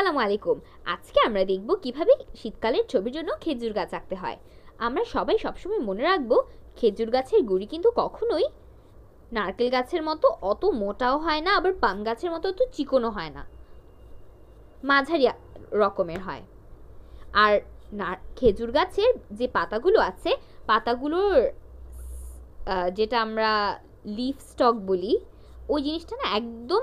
আসসালামু আলাইকুম। আজকে আমরা দেখব কিভাবে শীতকালের ছবির জন্য খেজুর গাছ আঁকতে হয়। আমরা সবাই সবসময় মনে রাখবো খেজুর গাছের গুঁড়ি কিন্তু কখনোই নারকেল গাছের মতো অত মোটাও হয় না, আবার পাম গাছের মতো অত চিকনও হয় না, মাঝারি রকমের হয়। আর খেজুর গাছের যে পাতাগুলো আছে, পাতাগুলোর যেটা আমরা লিফ স্টক বলি, ওই জিনিসটা না একদম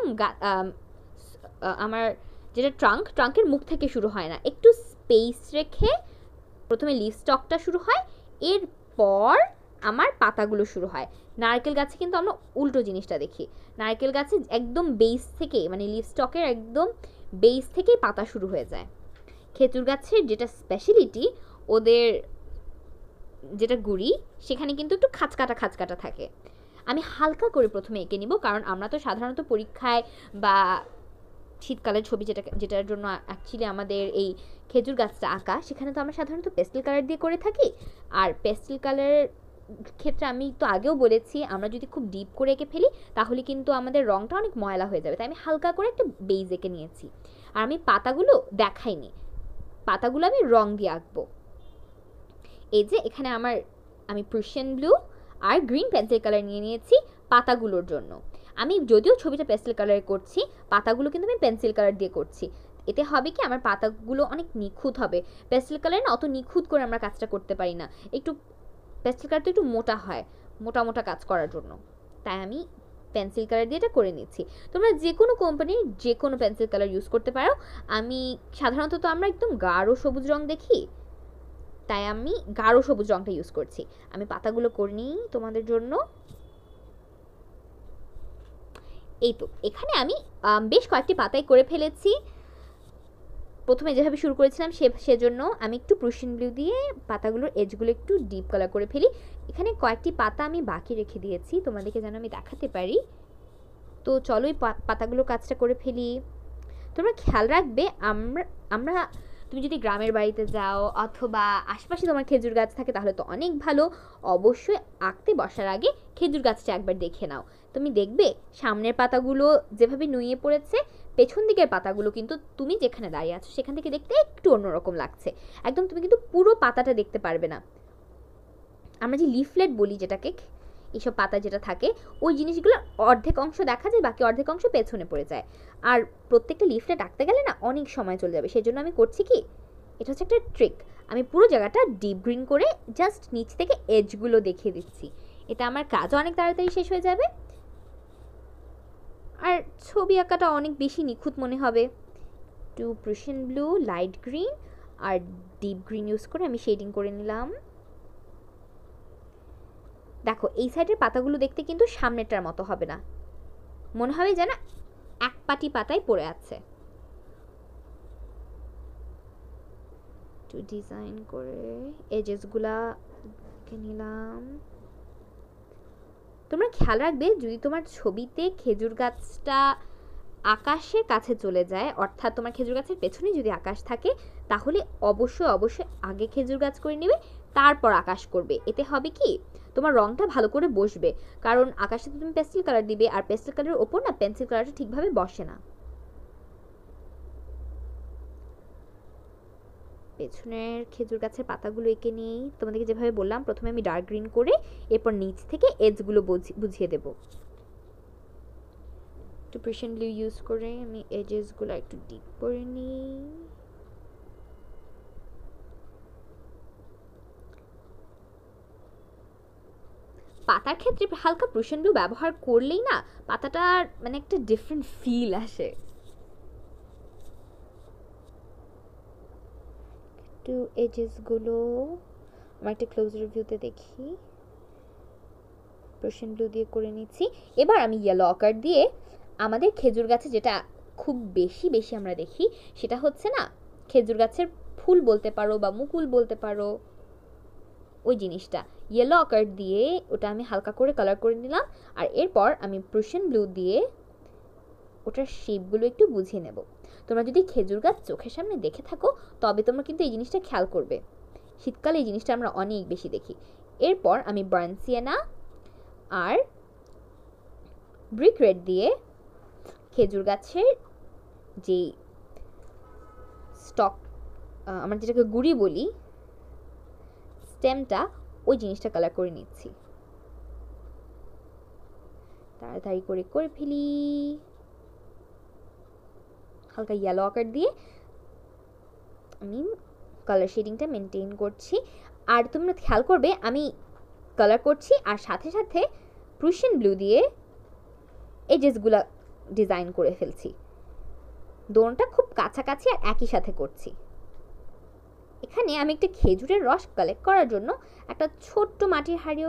আমার যেটা ট্রাঙ্কের মুখ থেকে শুরু হয় না, একটু স্পেস রেখে প্রথমে লিফ স্টকটা শুরু হয়, এরপর আমার পাতাগুলো শুরু হয়। নারকেল গাছে কিন্তু আমরা উল্টো জিনিসটা দেখি। নারকেল গাছে একদম বেস থেকে, মানে লিফ স্টকের একদম বেস থেকেই পাতা শুরু হয়ে যায়। খেজুর গাছের যেটা স্পেশালিটি, ওদের যেটা গুঁড়ি, সেখানে কিন্তু একটু খাঁচকাটা থাকে। আমি হালকা করে প্রথমে এঁকে নিব, কারণ আমরা তো সাধারণত পরীক্ষায় বা শীতকালের ছবি যেটার জন্য অ্যাকচুয়ালি আমাদের এই খেজুর গাছটা আঁকা, সেখানে তো আমরা সাধারণত পেস্টেল কালার দিয়ে করে থাকি। আর পেস্টেল কালারের ক্ষেত্রে আমি তো আগেও বলেছি, আমরা যদি খুব ডিপ করে এঁকে ফেলি তাহলে কিন্তু আমাদের রঙটা অনেক ময়লা হয়ে যাবে। তাই আমি হালকা করে একটা বেজ এঁকে নিয়েছি। আর আমি পাতাগুলো দেখাইনি, পাতাগুলো আমি রং দিয়ে আঁকবো। এই যে এখানে আমি প্রুশিয়ান ব্লু আর গ্রিন পেন্সিল কালার নিয়ে নিয়েছি পাতাগুলোর জন্য। আমি যদিও ছবিটা পেস্টেল কালারে করছি, পাতাগুলো কিন্তু আমি পেন্সিল কালার দিয়ে করছি। এতে হবে কি, আমার পাতাগুলো অনেক নিখুঁত হবে। পেস্টেল কালারে না অত নিখুঁত করে আমরা কাজটা করতে পারি না, একটু পেস্টেল কালার তো একটু মোটা হয়, মোটা কাজ করার জন্য। তাই আমি পেন্সিল কালার দিয়ে এটা করে নিচ্ছি। তোমরা যে কোনো কোম্পানির যে কোনো পেন্সিল কালার ইউজ করতে পারো। আমি সাধারণত তো আমরা একদম গাঢ় সবুজ রং দেখি, তাই আমি গাঢ় সবুজ রংটা ইউজ করছি। আমি পাতাগুলো করে নিই তোমাদের জন্য। এই তো এখানে আমি বেশ কয়েকটি পাতাই করে ফেলেছি। প্রথমে যেভাবে শুরু করেছিলাম সেজন্য আমি একটু প্রুশিয়ান ব্লু দিয়ে পাতাগুলোর এজগুলো একটু ডিপ কালার করে ফেলি। এখানে কয়েকটি পাতা আমি বাকি রেখে দিয়েছি তোমাদেরকে যেন আমি দেখাতে পারি। তো চলো এই পাতাগুলোর কাজটা করে ফেলি। তোমরা খেয়াল রাখবে, আমরা তুমি যদি গ্রামের বাড়িতে যাও অথবা আশেপাশে তোমার খেজুর গাছ থাকে তাহলে তো অনেক ভালো। অবশ্যই আঁকতে বসার আগে খেজুর গাছটা একবার দেখে নাও। তুমি দেখবে সামনের পাতাগুলো যেভাবে নুয়ে পড়েছে, পেছন দিকের পাতাগুলো কিন্তু তুমি যেখানে দাঁড়িয়ে আছো সেখান থেকে দেখতে একটু অন্যরকম লাগছে। একদম তুমি কিন্তু পুরো পাতাটা দেখতে পারবে না। আমরা যে লিফলেট বলি যেটাকে, এইসব পাতা যেটা থাকে, ওই জিনিসগুলো অর্ধেক অংশ দেখা যায়, বাকি অর্ধেক অংশ পেছনে পড়ে যায়। আর প্রত্যেকটা লিফলেট আঁকতে গেলে না অনেক সময় চলে যাবে। সেই জন্য আমি করছি কি, এটা হচ্ছে একটা ট্রিক, আমি পুরো জায়গাটা ডিপ গ্রিন করে জাস্ট নিচ থেকে এজগুলো দেখিয়ে দিচ্ছি। এটা আমার কাজও অনেক তাড়াতাড়ি শেষ হয়ে যাবে, আর ছবি আঁকাটা অনেক বেশি নিখুঁত মনে হবে। টু প্রুশিয়ান ব্লু, লাইট গ্রিন আর ডিপ গ্রিন ইউজ করে আমি শেডিং করে নিলাম। দেখো এই সাইডের পাতাগুলো দেখতে কিন্তু সামনেরটার মতো হবে না, মনে হবে যেন এক পাটি পাতায় পড়ে আছে। একটু ডিজাইন করে এজেসগুলা এঁকে নিলাম। তোমরা খেয়াল রাখবে, যদি তোমার ছবিতে খেজুর গাছটা আকাশের কাছে চলে যায়, অর্থাৎ তোমার খেজুর গাছের পেছনে যদি আকাশ থাকে, তাহলে অবশ্যই আগে খেজুর গাছ করে নেবে, তারপর আকাশ করবে। এতে হবে কি, তোমার রংটা ভালো করে বসবে। কারণ আকাশে তুমি পেস্টেল কালার দিবে, আর পেস্টেল কালারের ওপর না পেন্সিল কালারটা ঠিকভাবে বসে না। পেছনের খেজুর গাছের পাতাগুলো এঁকে নিই। তোমাদেরকে যেভাবে বললাম, প্রথমে আমি ডার্ক গ্রিন করে এরপর নিচ থেকে এজগুলো বুঝিয়ে দেব। একটু প্রেশন ব্লু ইউজ করে আমি এজেসগুলো একটু ডিপ করে নিই। পাতার ক্ষেত্রে হালকা প্রেশন ব্লু ব্যবহার করলেই না পাতাটার মানে একটা ডিফারেন্ট ফিল আসে। একটু এজেসগুলো আমার একটা ক্লোজ রিভিউতে দেখি, প্রেশন ব্লু দিয়ে করে নিচ্ছি। এবার আমি ইয়েলো অকার দিয়ে আমাদের খেজুর গাছে যেটা খুব বেশি আমরা দেখি, সেটা হচ্ছে না খেজুর গাছের ফুল বলতে পারো বা মুকুল বলতে পারো, ওই জিনিসটা ইয়েলো অকার দিয়ে ওটা আমি হালকা করে কালার করে নিলাম। আর এরপর আমি প্রুশিয়ান ব্লু দিয়ে ওটার শেপগুলো একটু বুঝিয়ে নেব। তোমরা যদি খেজুর গাছ চোখের সামনে দেখে থাকো তবে তোমরা কিন্তু এই জিনিসটা খেয়াল করবে। শীতকালে এই জিনিসটা আমরা অনেক বেশি দেখি। এরপর আমি বার্ন সিয়েনা আর ব্রিক রেড দিয়ে খেজুর গাছের যে স্টক, আমরা যেটাকে গুড়ি বলি, স্টেমটা, ওই জিনিসটা কালার করে নিচ্ছি। তাড়াতাড়ি করে করে ফেলি। হালকা ইয়েলো আকার দিয়ে আমি কালার শেডিংটা মেনটেন করছি। আর তোমরা খেয়াল করবে আমি কালার করছি আর সাথে সাথে প্রুশিয়ান ব্লু দিয়ে এজেসগুলো ডিজাইন করে ফেলছি। দোনোটা খুব কাছাকাছি আর একই সাথে করছি। এখানে আমি একটা খেজুরের রস কালেক্ট করার জন্য একটা ছোট্ট মাটির হাঁড়িও,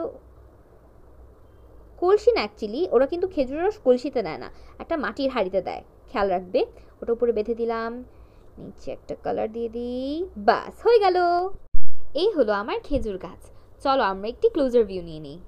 কলসি না অ্যাকচুয়ালি, ওরা কিন্তু খেজুরের রস কলসিতে দেয় না, একটা মাটির হাঁড়িতে দেয়, খেয়াল রাখবে। ওটা উপরে বেঁধে দিলাম, নিচে একটা কালার দিয়ে দিই, বাস হয়ে গেল। এই হলো আমার খেজুর গাছ। চলো আমরা একটি ক্লোজার ভিউ নিয়ে নিই।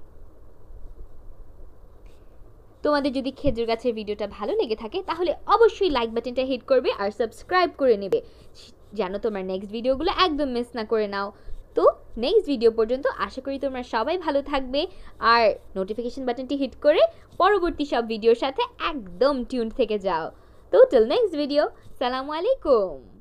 তোমাদের যদি খেজুর গাছের ভিডিওটা ভালো লেগে থাকে তাহলে অবশ্যই লাইক বাটনটা হিট করবে আর সাবস্ক্রাইব করে নেবে, যেন তোমার নেক্সট ভিডিওগুলো একদম মিস না করে নাও। তো নেক্সট ভিডিও পর্যন্ত আশা করি তোমরা সবাই ভালো থাকবে আর নোটিফিকেশন বাটনটি হিট করে পরবর্তী সব ভিডিওর সাথে একদম টিউন থেকে যাও। তো টিল নেক্সট ভিডিও, সালামু আলাইকুম।